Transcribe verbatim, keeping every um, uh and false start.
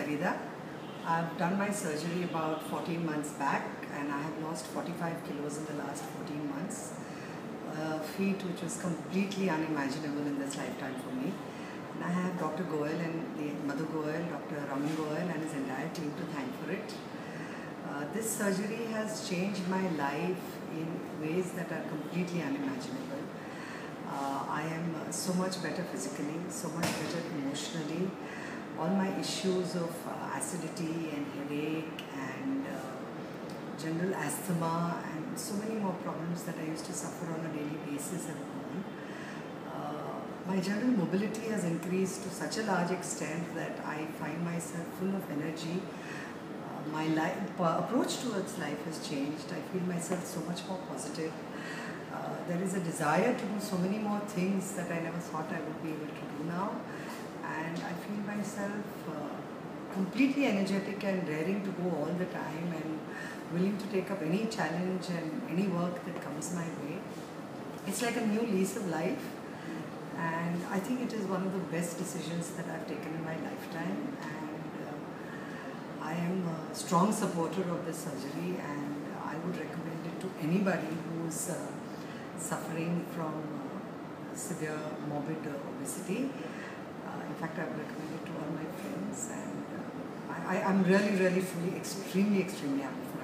Farida. I've done my surgery about fourteen months back and I have lost forty-five kilos in the last fourteen months. A feat which was completely unimaginable in this lifetime for me. And I have Doctor Goel and the Madhu Goel, Doctor Raman Goel and his entire team to thank for it. Uh, this surgery has changed my life in ways that are completely unimaginable. Uh, I am uh, so much better physically, so much better emotionally. All my issues of uh, acidity and headache and uh, general asthma and so many more problems that I used to suffer on a daily basis have gone. Uh, my general mobility has increased to such a large extent that I find myself full of energy. Uh, my life, approach towards life has changed. I feel myself so much more positive. Uh, there is a desire to do so many more things that I never thought I would be able to do now. And I feel myself uh, completely energetic and raring to go all the time and willing to take up any challenge and any work that comes my way. It's like a new lease of life, and I think it is one of the best decisions that I've taken in my lifetime, and uh, I am a strong supporter of this surgery, and I would recommend it to anybody who's uh, suffering from uh, severe morbid uh, obesity. Uh, in fact, I would recommend it to all my friends, and uh, I, I'm really, really, fully, extremely, extremely happy for it.